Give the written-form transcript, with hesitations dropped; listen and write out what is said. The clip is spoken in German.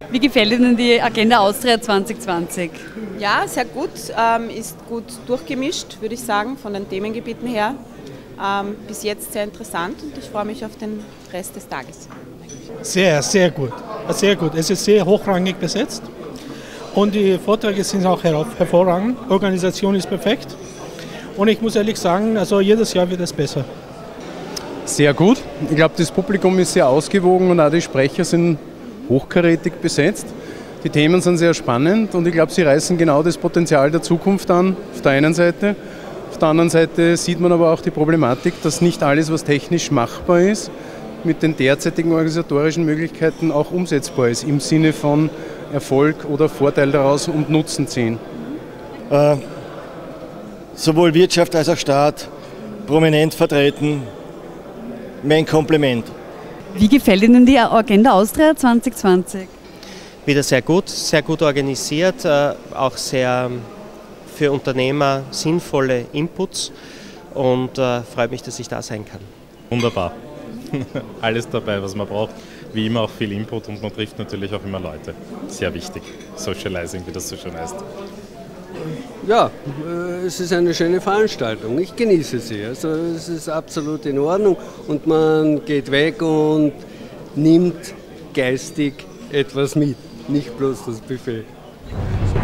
Wie gefällt Ihnen die Agenda Austria 2020? Ja, sehr gut. Ist gut durchgemischt, würde ich sagen, von den Themengebieten her. Bis jetzt sehr interessant und ich freue mich auf den Rest des Tages. Sehr, sehr gut. Sehr gut. Es ist sehr hochrangig besetzt und die Vorträge sind auch hervorragend. Organisation ist perfekt und ich muss ehrlich sagen, also jedes Jahr wird es besser. Sehr gut. Ich glaube, das Publikum ist sehr ausgewogen und auch die Sprecher sind hochkarätig besetzt. Die Themen sind sehr spannend und ich glaube, sie reißen genau das Potenzial der Zukunft an, auf der einen Seite. Auf der anderen Seite sieht man aber auch die Problematik, dass nicht alles, was technisch machbar ist, mit den derzeitigen organisatorischen Möglichkeiten auch umsetzbar ist, im Sinne von Erfolg oder Vorteil daraus und Nutzen ziehen. Sowohl Wirtschaft als auch Staat prominent vertreten. Mein Kompliment. Wie gefällt Ihnen die Agenda Austria 2020? Wieder sehr gut organisiert, auch sehr für Unternehmer sinnvolle Inputs und freut mich, dass ich da sein kann. Wunderbar. Alles dabei, was man braucht. Wie immer auch viel Input und man trifft natürlich auch immer Leute. Sehr wichtig. Socializing, wie das so schön heißt. Ja, es ist eine schöne Veranstaltung. Ich genieße sie. Also es ist absolut in Ordnung und man geht weg und nimmt geistig etwas mit, nicht bloß das Buffet.